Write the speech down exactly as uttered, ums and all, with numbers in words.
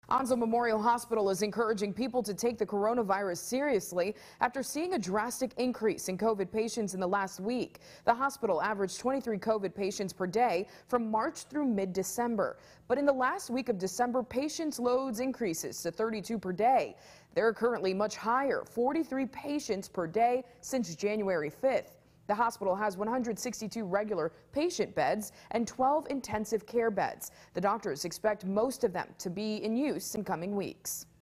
Onslow Memorial Hospital is encouraging people to take the coronavirus seriously after seeing a drastic increase in COVID patients in the last week. The hospital averaged twenty-three COVID patients per day from March through mid-December. But in the last week of December, patients' loads increases to thirty-two per day. They're currently much higher, forty-three patients per day since January fifth. The hospital has one hundred sixty-two regular patient beds and twelve intensive care beds. The doctors expect most of them to be in use in coming weeks.